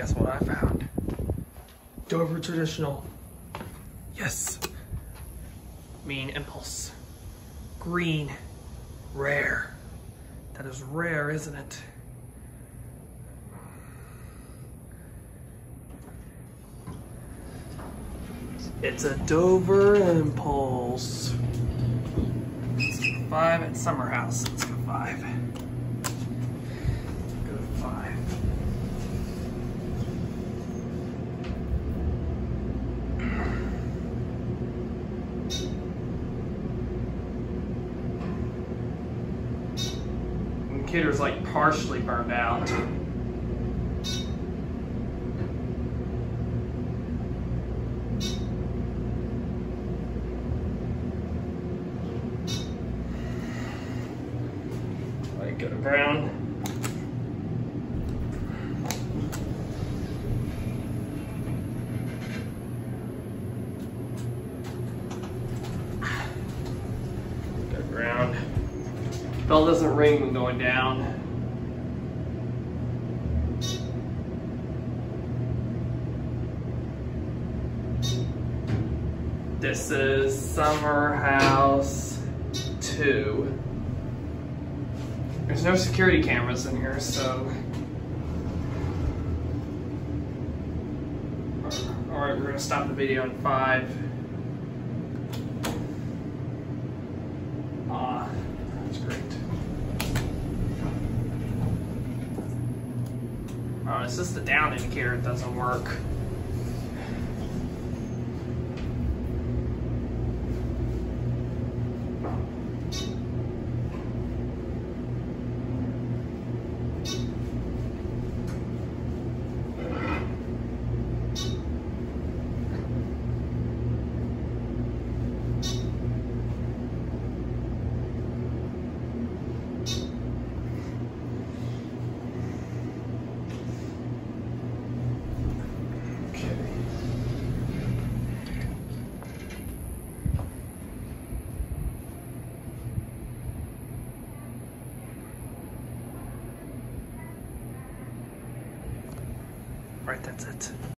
Guess what I found? Dover Traditional. Yes. Mean Impulse. Green. Rare. That is rare, isn't it? It's a Dover Impulse. Let's go 5 at Summer House. Let's go 5. Go 5. Indicator's like partially burned out. Go to brown. Go to brown. Bell doesn't ring when going down. This is Summer House 2. There's no security cameras in here, so. Alright, we're gonna stop the video in 5. That's great. Oh, it's just the down indicator that doesn't work. Right, that's it.